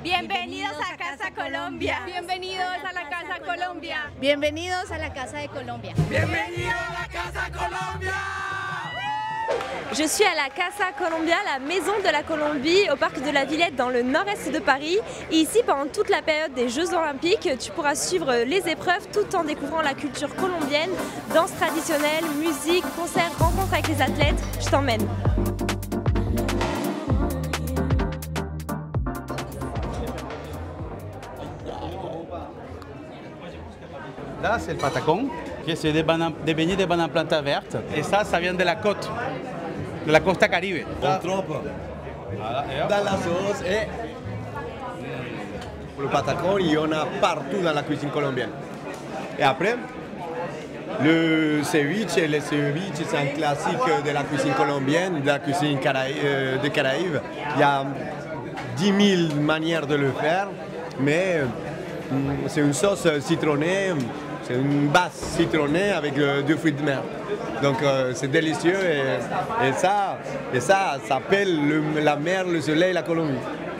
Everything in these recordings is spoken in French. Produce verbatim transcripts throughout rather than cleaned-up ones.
Bienvenidos a Casa Colombia. Bienvenidos a la Casa Colombia. Bienvenidos a la Casa de Colombia. Bienvenidos a la Casa Colombia. Je suis à la Casa Colombia, la maison de la Colombie, au parc de la Villette dans le nord-est de Paris. Et ici, pendant toute la période des Jeux Olympiques, tu pourras suivre les épreuves tout en découvrant la culture colombienne, danse traditionnelle, musique, concerts, rencontres avec les athlètes. Je t'emmène. Là, c'est le patacon, qui c'est des, des beignets de bananes plantain verte. Et ça, ça vient de la côte, de la costa caribe. On trempe dans la sauce et le patacon, il y en a partout dans la cuisine colombienne. Et après, le ceviche, le ceviche, c'est un classique de la cuisine colombienne, de la cuisine Caraï euh, de Caraïbes. Il y a dix mille manières de le faire, mais c'est une sauce citronnée. C'est une base citronnée avec euh, deux fruits de mer. Donc euh, c'est délicieux et, et ça, et ça s'appelle la mer, le soleil, la Colombie.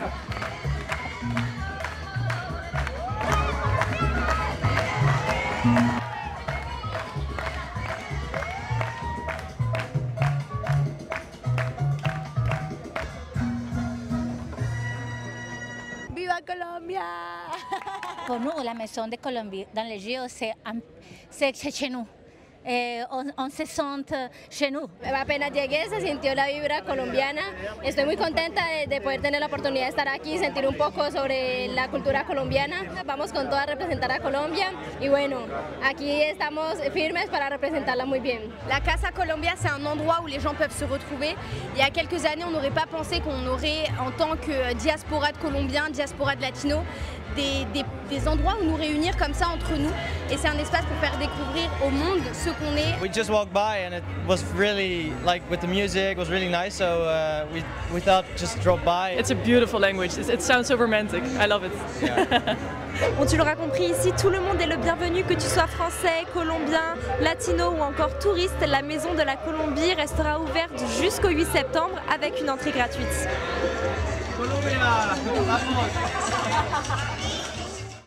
¡Viva Colombia! Pour nous, la maison de Colombie dans les Jeux, c'est chez nous. Eh, on, on se sent chez nous. Apenas llegué se sintió la vibra colombiana. Estoy muy contenta de, de poder tener la oportunidad de estar aquí, sentir un poco sobre la cultura colombiana. Vamos con todo a representar a Colombia y bueno, aquí estamos firmes para representarla muy bien. La Casa Colombia, c'est un endroit où les gens peuvent se retrouver. Il y a quelques années, on n'aurait pas pensé qu'on aurait, en tant que diaspora de Colombiens, diaspora de Latinos, Des, des, des endroits où nous réunir comme ça entre nous, et c'est un espace pour faire découvrir au monde ce qu'on est. We just walked by and it was really, like with the music, it was really nice, so uh, we, we thought just drop by. It's a beautiful language, it sounds so romantic, I love it. Yeah. Bon, tu l'auras compris, ici tout le monde est le bienvenu, que tu sois français, colombien, latino ou encore touriste. La maison de la Colombie restera ouverte jusqu'au huit septembre avec une entrée gratuite. Colombia, vamos.